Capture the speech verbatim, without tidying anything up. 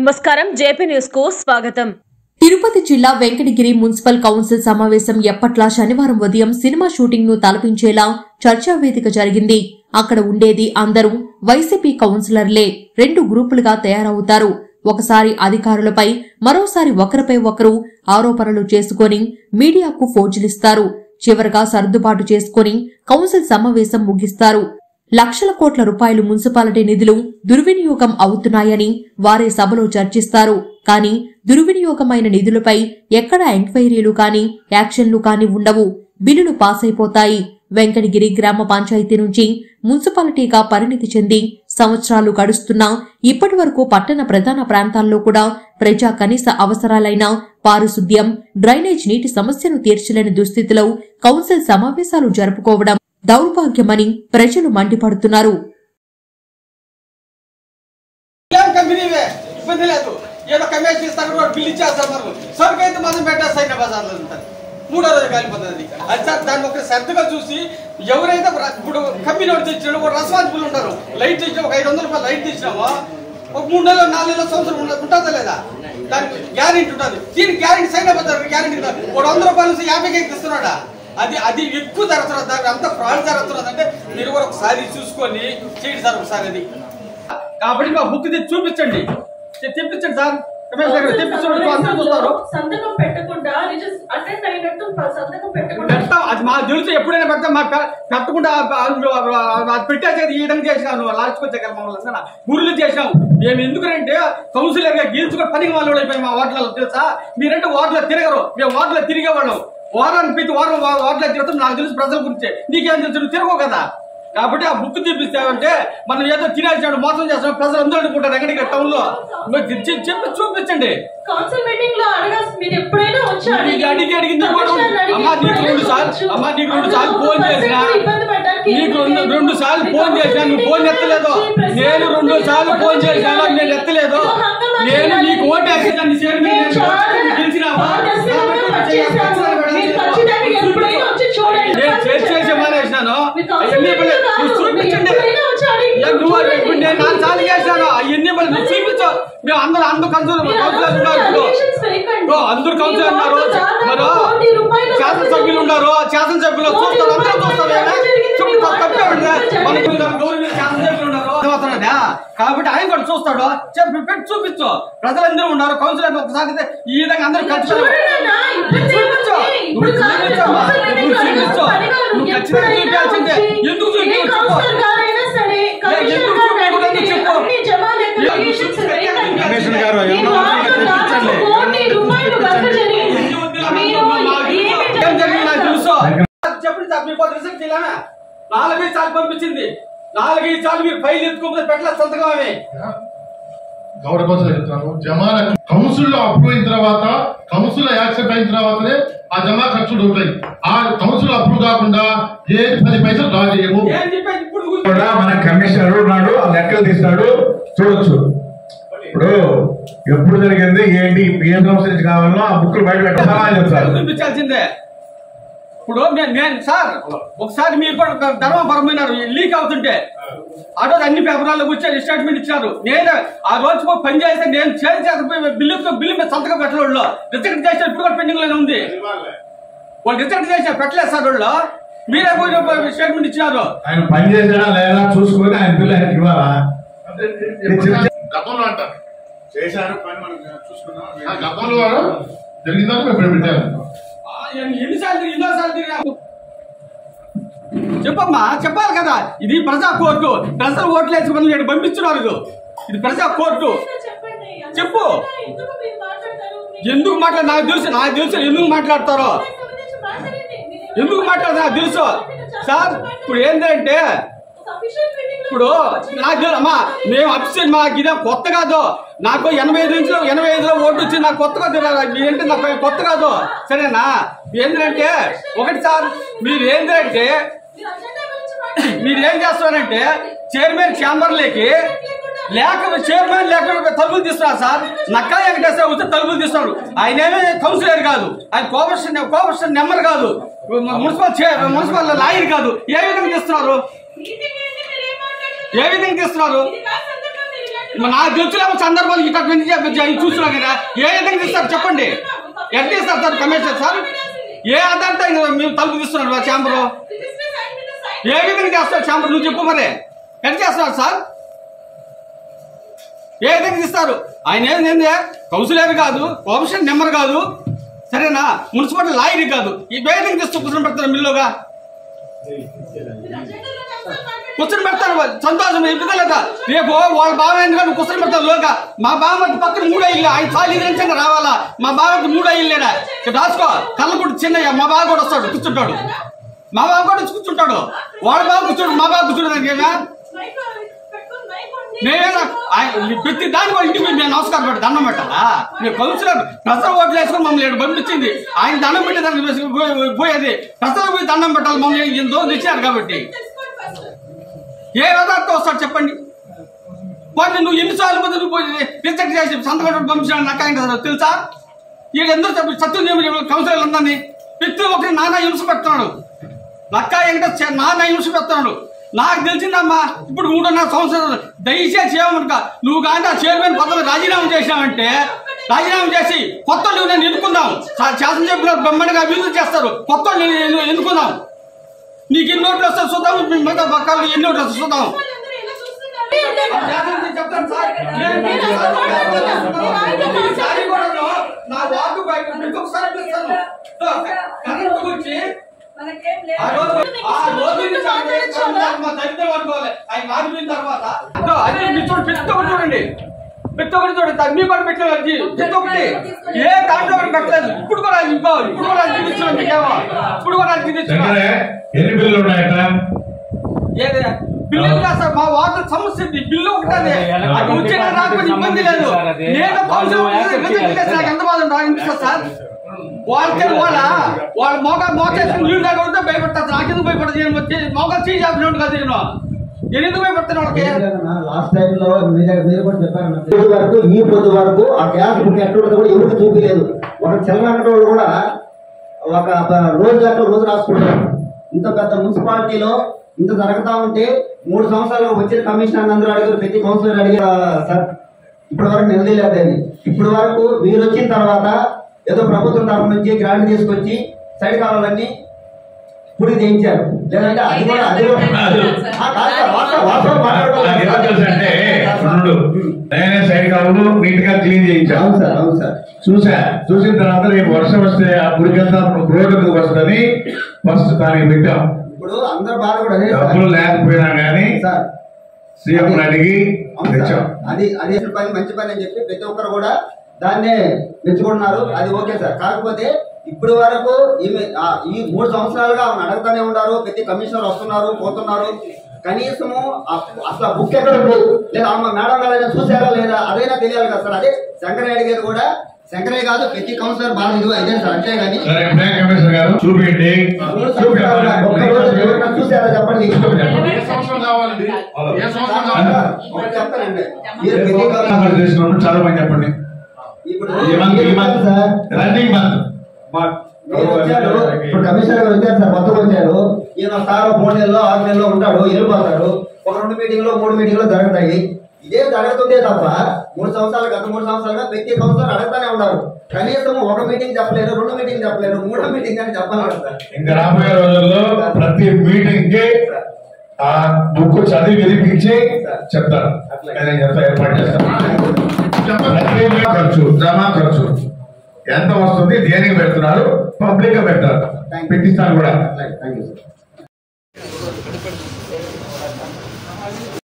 నమస్కారం JP news కు స్వాగతం। తిరుపతి జిల్లా వెంకటగిరి మున్సిపల్ కౌన్సిల్ సమావేశం ఎప్పట్లా శనివారం ఉదయం సినిమా షూటింగ్ ను తలపించేలా చర్చా వేదిక జరిగింది। అక్కడ ఉండేది అందరూ వైసీపీ కౌన్సిలర్లే రెండు గ్రూపులుగా తయారవుతారు। ఒకసారి అధికారులపై మరోసారి ఒకరిపై ఒకరు ఆరోపణలు చేసుకొని మీడియాకు ఫోజులిస్తారు। చివరగా సర్దుబాటు చేసుకొని కౌన్సిల్ సమావేశం ముగిస్తారు। లక్షల కోట్ల రూపాయలు మున్సిపాలిటీ నిధులు దుర్వినియోగం అవుతున్నాయని వారే సభలో చర్చిస్తారు। కానీ దుర్వినియోగమైన నిధులపై ఎక్కడా ఎంక్వైరీలు కానీ యాక్షన్లు కానీ ఉండవు। బిల్లులు పాస్ అయిపోతాయి। వెంకటగిరి గ్రామ పంచాయతీ నుంచి మున్సిపాలిటీగా పరిణితి చెంది సంవత్సరాలు గడుస్తున్నా ఇప్పటి వరకు పట్టణ ప్రధాన ప్రాంతాల్లో కూడా ప్రజా కనీస అవసరాలైన పారిశుద్ధ్యం, డ్రైనేజ్ నీటి సమస్యను తీర్చలేని దుస్థితిలో కౌన్సిల్ సమావేశాలు జరుపుకోవడం దౌర్భాగ్యమని ప్రజలు మండిపడుతున్నారు। మూడో రోజు కాలిపోతుంది అది సార్ దాన్ని ఒక శ్రద్ధగా చూసి ఎవరైతే ఇప్పుడు కంపెనీ వాడు తెచ్చినాడు రెస్పాన్సిబుల్ ఉంటారు। లైట్ తెచ్చిన ఒక ఐదు వందల రూపాయలు లైట్ తెచ్చినామో ఒక మూడు నెలలు నాలుగు నెలల సంవత్సరం ఉంటుందా లేదా దానికి గ్యారెంటీ ఉంటుంది। దీనికి గ్యారెంటీ సైన్ అయిపోతారు గ్యారెంటీ ఒక వంద రూపాయల నుంచి యాభైకి ఎక్కిస్తున్నాడా అది అది ఎక్కువ జరుగుతున్నది దానికి అంత ఫ్రాడ్ జరుగుతున్నది అంటే మీరు కూడా ఒకసారి చూసుకొని చేయండి సార్ ఒకసారి అది కాబట్టి మా బుక్ తెచ్చి చూపించండి తెప్పించండి సార్ అది మాకు తెలుసు ఎప్పుడైనా పెడతాం మాకు పెట్టకుండా పెట్టేసేది ఈ విధంగా చేసినాం నువ్వు లాస్ట్ వచ్చే మమ్మల్ని గురులు చేసినాం మేము ఎందుకంటే కౌన్సిలర్ గా గెలుచుకుని పనికి వాళ్ళు అయిపోయి మా ఓట్లలో తెలుసా మీరంటే ఓట్ల తిరగరు మేము ఓట్ల తిరిగేవాళ్ళం వారానికి ప్రతి వారం ఓట్ల తిరుగుతాం నాకు తెలుసు ప్రజల గురించి నీకేం తెలుసు తిరగవు కదా కాబట్టి ఆ బుక్ తీపిస్తామంటే మనం ఏదో తినేసాడు మోసం చేస్తాం ప్రజలు అందరూ అనుకుంటారు వెంకటగిరి టౌన్ లో చెప్పి చూపించండి అడిగి అడిగింది అమ్మా నీకు రెండు సార్లు అమ్మా నీకు రెండు సార్లు ఫోన్ చేసినా నీకు రెండు రెండు సార్లు ఫోన్ చేసినా నువ్వు ఫోన్ ఎత్తలేదు నేను రెండు సార్లు ఫోన్ చేసినా నేను ఎత్తలేదు నేను నీకు ఓటు వేసేదాన్ని గెలిచినావా నేను చేసి మానేసినాను చూపించండి నువ్వు నేను నాలుగు సార్లు చేసినాను అవన్నీ నువ్వు చూపించు మేము అందరూ అందరూ కౌన్సిలర్ అందరూ కౌన్సిలర్ ఉన్నారు మరి శాసనసభ్యులు ఉన్నారు శాసనసభ్యులు చూస్తారు అందరూ చూస్తారు మనకు గవర్నమెంట్ శాసనసభ్యులు ఉన్నారు కాబట్టి ఆయన కూడా చూస్తాడు చెప్పి పెట్టి చూపించు ప్రజలందరూ ఉన్నారు కౌన్సిలర్ ఒకసారి ఈ విధంగా అందరూ కలిసి చూపించు నువ్వు చూపించమ్మా నువ్వు చూపించు నువ్వు ఖచ్చితంగా చూపించాల్సిందే ఎందుకు చూపించు కమిషనర్ గారు చెప్పండి సార్ మీకు రిజల్ట్ చేయాలా నాలుగైదు సార్లు పంపించింది నాలుగైదు సార్లు మీరు ఫైల్ ఎత్తుకోకపోతే పెట్టలేదు సంతకం ఆమె గౌరవ కౌన్సిల్ చెప్తాను జమాల కౌన్సిల్ లో అప్రూవ్ అయిన తర్వాత కౌన్సిల్ యాక్సెప్ట్ అయిన తర్వాతనే ఆ జమా ఖర్చులు ఉంటాయి। ఆ కౌన్సిల్ అప్రూవ్ కాకుండా ఏ పది పైసలు డ్రా చేయము। మన కమిషనర్ ఉన్నాడు ఆ లెక్కలు తీస్తాడు చూడొచ్చు। ఇప్పుడు ఎప్పుడు జరిగింది ఏంటి ఏ సంవత్సరం నుంచి కావాలో ఆ బుక్లు బయట పెట్టాలని చెప్తారు చూపించాల్సిందే। ఇప్పుడు నేను సార్ ఒకసారి మీరు కూడా ధర్మపరమైనారు లీక్ అవుతుంటే ఆ రోజు అన్ని పేపర్లలో కూర్చొని స్టేట్మెంట్ ఇచ్చారు। నేను ఆ రోజు పని చేస్తే నేను చేసి బిల్లు బిల్లు మీద సంతకం పెట్టలేదు రిజెక్ట్ చేసిన ఇప్పుడు కూడా పెండింగ్ లోనే ఉంది వాళ్ళు రిజెక్ట్ చేసిన పెట్టలేదు సార్ వాళ్ళు మీరే పోయి స్టేట్మెంట్ ఇచ్చినారు ఆయన పని చేసాడా లేదా చూసుకొని ఆయన బిల్లు ఆయనకి ఇవ్వాలా గతంలో అంటారు చేశారు పని మనం చూసుకున్నాం గతంలో జరిగిందని మేము పెట్టాము ఎన్నిసార్లు ఎన్నోసార్లు తిరిగాము చెప్పమ్మా చెప్పాలి కదా ఇది ప్రజా కోర్టు ప్రజలు ఓట్లు వేసుకుని నేను పంపిస్తున్నారు ఇది ప్రజా కోర్టు చెప్పు ఎందుకు మాట్లాడు నాకు తెలుసు నాకు తెలుసు ఎందుకు మాట్లాడతారో ఎందుకు మాట్లాడతారు నాకు తెలుసు సార్ ఇప్పుడు ఏంటంటే ఇప్పుడు నాకు తెలుసు అమ్మా మేము అఫీషియల్ మాకు ఇదే కొత్త కాదు నాకు ఎనభై ఐదు నుంచి ఎనభై ఐదులో ఓటు వచ్చి నాకు కొత్త కాదు ఏంటి నాకు కొత్త కాదు సరేనా ఏంటంటే ఒకటి సార్ మీరు ఏంటంటే మీరు ఏం చేస్తారంటే చైర్మన్ ఛాంబర్లోకి లేక చైర్మన్ లేకుండా తలుపులు తీస్తున్నారు సార్ నక్కా వెంకటేశ్వర వచ్చి తలుపులు తీస్తున్నారు ఆయన ఏమీ కౌన్సిలర్ కాదు ఆయన కోఆపరేషన్ కోఆపరేషన్ నెంబర్ కాదు మున్సిపల్ మున్సిపల్ లాయర్ కాదు ఏ విధంగా తీస్తున్నారు ఏ విధంగా తీస్తున్నారు నాకు తెలుసులేమో సందర్భాలు ఇక్కడ చూస్తున్నా కదా. ఏ విధంగా తీస్తారు చెప్పండి, ఎట్లా తీస్తారు సార్ కమిషనర్ సార్? ఏ ఆధారంతో మేము తలుపు తీస్తున్నారు ఛాంబరు? ఏ విధంగా చేస్తారు ఛాంబర్? నువ్వు చెప్పు మరి, ఎట్లా చేస్తున్నారు సార్? ఏ విధంగా తీస్తారు? ఆయన ఏంది కౌన్సిలర్ కాదు, కమిషన్ నెంబర్ కాదు, సరేనా, మున్సిపల్ లాయర్ కాదు. ఈ ఏ విధంగా తీస్తూ కూర్చొని పెడతారు మిల్లుగా? కూర్చొని పెడతారు సంతోషం ఇబ్బంది లేదా? రేపు వాళ్ళ బావ ఎందుకంటే కూర్చొని పెడతారు లోగా. మా బావ పక్కన మూడో ఇల్లు, ఆయన చాలు నిజంగా రావాలా? మా బావకి మూడో ఇల్లేడా రాసుకో. కళ్ళకుడు చిన్నయ్య మా బావ కూడా వస్తాడు, కూర్చుంటాడు. మా బావ కూడా కూర్చుంటాడు, వాళ్ళ బావ కూర్చోడు, మా బావ కూర్చోడానికి నేనేనా ప్రతి దానికి వాళ్ళ ఇంటికి నేను నమస్కారం పెట్టి దండం పెట్టాలా? నేను కౌన్సిలర్ ప్రజలు ఓట్లు వేసుకుని మమ్మల్ని పంపించింది, ఆయన దండం పెట్టి దాన్ని పోయేది. ప్రజలు పోయి దండం పెట్టాలి, మమ్మల్ని ఎంతో తెచ్చారు కాబట్టి. ఏ పదార్థం వస్తాడు చెప్పండి? వాడిని నువ్వు ఎన్నిసార్లు మంది నువ్వు రిజెక్ట్ చేసి సంతకం పంపించాలని నాకు ఆయన కదా తెలుసా? వీళ్ళు ఎందుకు సత్యం కౌన్సిలర్ అందరినీ ప్రతి ఒక్కరి నానా హింస పెడుతున్నాడు. లక్కా వెంకట నానా హింస పెడుతున్నాడు. నాకు తెలిసిందమ్మా ఇప్పుడు మూడున్నర సంవత్సరాలు దయచేసి చేయమనుక నువ్వు కానీ ఆ చైర్మన్ పదవి రాజీనామా చేసావంటే రాజీనామా చేసి కొత్త నువ్వు నేను ఎన్నుకుందాం. శాసనసభ్యులు బొమ్మడిగా అభివృద్ధి చేస్తారు, కొత్త నేను ఎన్నుకుందాం. నీకు ఎన్ని ఓట్లు వస్తాయి చూద్దాం, మిగతా పక్కలు ఎన్ని ఓట్లు వస్తాయి చూద్దాం. నా వార్డు బయట వచ్చి చూడండి ప్రతి ఒక్కటి చూడండి తగ్గి కూడా పెట్టలేదు. ప్రతి ఒక్కటి ఏ దాంట్లో కూడా పెట్టలేదు. ఇప్పుడు కూడా ఇంకో ఇప్పుడు కూడా చూపించడం మీకేమో ఇప్పుడు కూడా చూపించారు. ఎన్ని బిల్లులు ఉన్నాయట? ఏదే బిల్లు కాదు సార్, మా వాటర్ సమస్య బిల్లు ఒకటి. అది వచ్చే రాకపోతే ఇబ్బంది లేదు. నేను నాకు ఎంత బాధ ఉంటుంది సార్. వాళ్ళకి వాళ్ళ వాళ్ళ మోగా మోకేసుకుని నీళ్ళు తాగొడితే భయపడతారు. నాకెందుకు భయపడదు? నేను వచ్చి మోగా చేసి చెప్పినట్టు కదా నేను నేను ఎందుకు భయపడతాను వాళ్ళకి? లాస్ట్ టైం లో మీరు కూడా చెప్పారు వరకు ఈ పొద్దు వరకు ఆ గ్యాస్ బుక్ ఎట్లుంటుందో కూడా ఎవరికి చూపించలేదు. ఒక చెల్లనట్టు వాళ్ళు కూడా ఒక రోజు గంట రోజు రాసుకుంటారు. ఇంత పెద్ద మున్సిపాలిటీలో ఇంత జరుగుతా ఉంటే మూడు సంవత్సరాలు వచ్చిన కమిషనర్ అందరూ అడిగారు, ప్రతి కౌన్సిలర్ అడిగారు సార్. ఇప్పటి వరకు నిలదీయలేదని. ఇప్పటి వరకు మీరు వచ్చిన తర్వాత ఏదో ప్రభుత్వం తరఫు నుంచి గ్రాంట్ తీసుకొచ్చి సైడ్ కావాలని పూర్తి చేయించారు. లేదంటే అది కూడా అది నేనే సైడ్ కావులు నీట్ గా క్లీన్ చేయించాను. అవును సార్, అవును సార్. చూసా. చూసిన తర్వాత రేపు వర్షం వస్తే ఆ గుడికెళ్తా రోడ్డు వస్తుంది ఫస్ట్ దానికి పెట్టాం. ఇప్పుడు అందరు బాధ కూడా డబ్బులు లేకపోయినా కానీ సార్ సీఎం అడిగి అది అది పని మంచి పని అని చెప్పి ప్రతి ఒక్కరు కూడా దాన్నే మెచ్చుకుంటున్నారు. అది ఓకే సార్. కాకపోతే ఇప్పుడు వరకు ఈమె ఈ మూడు సంవత్సరాలుగా ఆమె అడుగుతానే ఉన్నారు. ప్రతి కమిషనర్ వస్తున్నారు పోతున్నారు. కనీసము అసలు బుక్ ఎక్కడ ఉంది లేదా ఆమె మేడం గారు చూసారా లేదా అదైనా తెలియాలి కదా సార్. అదే శంకరయ్య గారు కూడా శంకరయ్య కాదు ప్రతి కౌన్సిలర్ బాగా ఇది అదే సార్. అంతే కానీ చూపించండి చూసారా చెప్పండి. చేసినప్పుడు చాలా మంది చెప్పండి. ఇప్పుడు రన్నింగ్ మంత్ ఇప్పుడు కమిషనర్ గారు వచ్చారు సార్, కొత్తగా వచ్చారు. ఈయన సార్ మూడు నెలలో ఆరు నెలలో ఉంటాడు, వెళ్ళిపోతాడు. ఒక రెండు మీటింగ్ లో మూడు మీటింగ్ లో జరుగుతాయి. ఇదే జరుగుతుందే తప్ప మూడు సంవత్సరాలు గత మూడు సంవత్సరాలుగా ప్రతి సంవత్సరం అడుగుతానే ఉన్నారు. కనీసం ఒక మీటింగ్ చెప్పలేరు, రెండు మీటింగ్ చెప్పలేరు, మూడో మీటింగ్ అని చెప్పాలి సార్. ఇంకా రాబోయే రోజుల్లో ప్రతి మీటింగ్ కి ఆ బుక్ చదివి వినిపించి చెప్తారు. చెప్తా ఏర్పాటు చేస్తారు. ఖర్చు జమా ఖర్చు ఎంత వస్తుంది, దేనికి పెడుతున్నారు, పబ్లిక్ గా పెడతారు, పెట్టిస్తారు కూడా.